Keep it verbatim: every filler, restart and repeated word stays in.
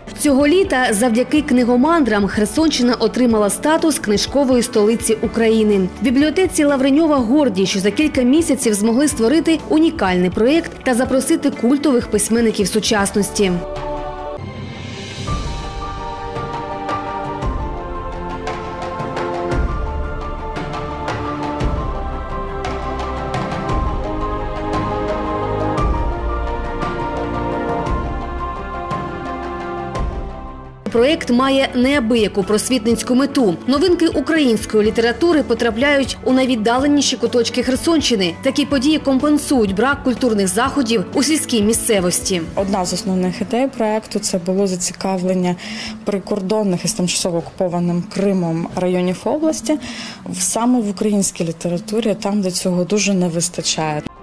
Цього літа завдяки книгомандрам Херсонщина отримала статус книжкової столиці України. В бібліотеці Лавреньова горді, що за кілька місяців змогли створити унікальний проєкт та запросити культових письменників сучасності. Проєкт має неабияку просвітницьку мету. Новинки української літератури потрапляють у найвіддаленіші куточки Херсонщини. Такі події компенсують брак культурних заходів у сільській місцевості. Одна з основних ідей проєкту – це було зацікавлення прикордонних із тимчасово окупованим Кримом районів області саме в українській літературі, там, де цього дуже не вистачає.